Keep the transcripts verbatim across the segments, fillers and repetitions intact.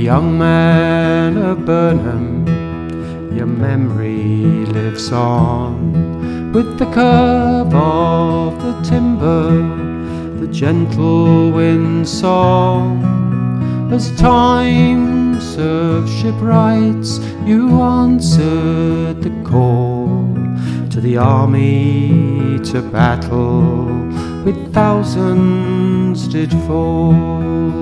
young men of Burnham, your memory lives on, with the curve of the timber, the gentle wind song. As time served shipwrights, you answered the call to the army to battle, with thousands did fall.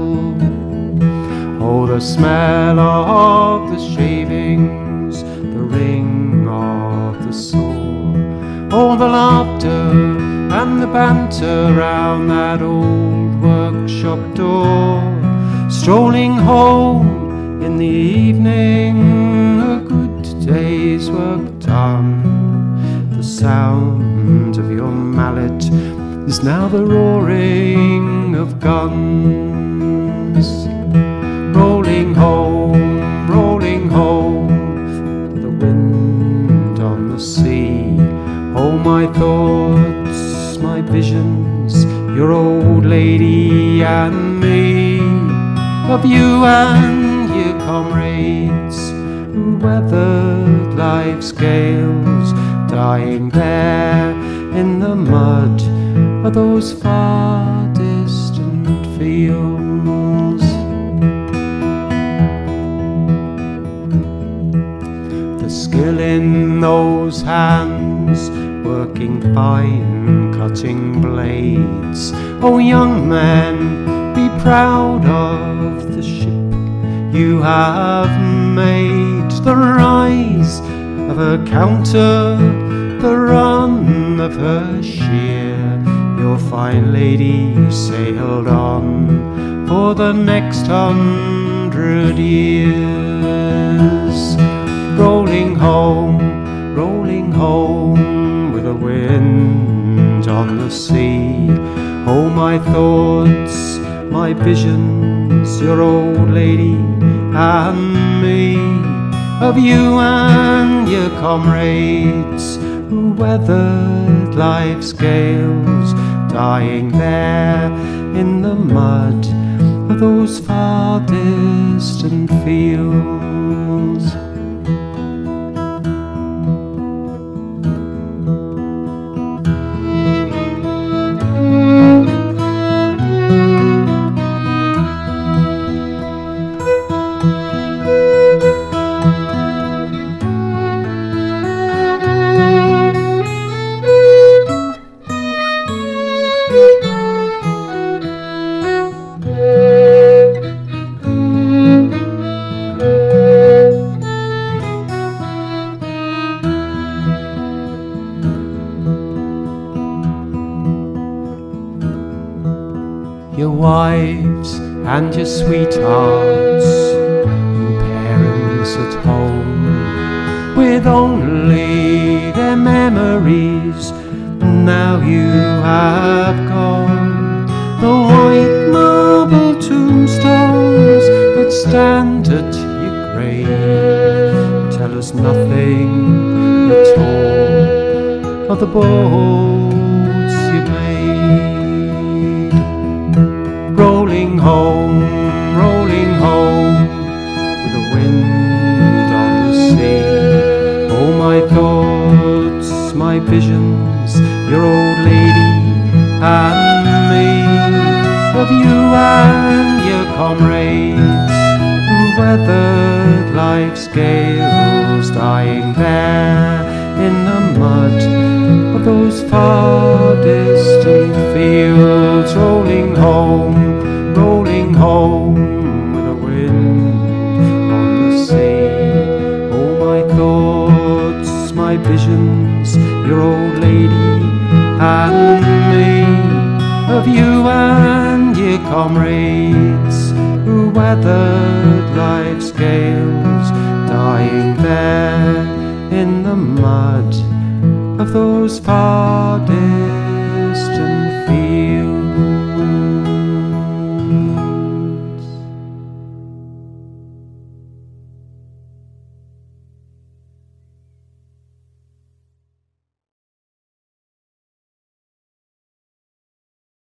Oh, the smell of the shavings, the ring of the saw, oh, the laughter and the banter round that old workshop door. Strolling home in the evening, a good day's work done. The sound of your mallet is now the roaring of guns. Rolling home, rolling home, the wind on the sea. Oh, my thoughts, my visions, your old lady and me, of you and your comrades who weathered life's gales, dying there in the mud of those far distant fields. The skill in those hands, working fine, cutting blades. Oh, young men, be proud of the ship you have made. The rise of her counter, the run of her sheer, your fine lady sailed on for the next hundred years. Rolling home, rolling home, with a wind on the sea. Oh, my thoughts, my visions, your old lady and me, of you and your comrades who weathered life's gales, dying there in the mud of those far distant fields. Your wives and your sweethearts and parents at home, with only their memories, now you have gone. The white marble tombstones that stand at your grave tell us nothing at all of the boats you made. Rolling home, rolling home, with the wind on the sea. Oh, my thoughts, my visions, your old lady and me, of you and your comrades who weathered life's gales, dying there in the mud of those far distant fields. Rolling home, rolling home, with a wind on the sea. Oh, my thoughts, my visions, your old lady and me, of you and your comrades who weathered life's gales, dying there in the mud of those far distant